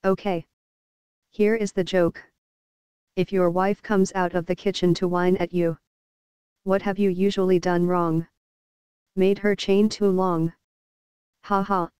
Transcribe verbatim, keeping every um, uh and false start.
Okay. Here is the joke. If your wife comes out of the kitchen to whine at you, what have you usually done wrong? Made her chain too long. Ha ha.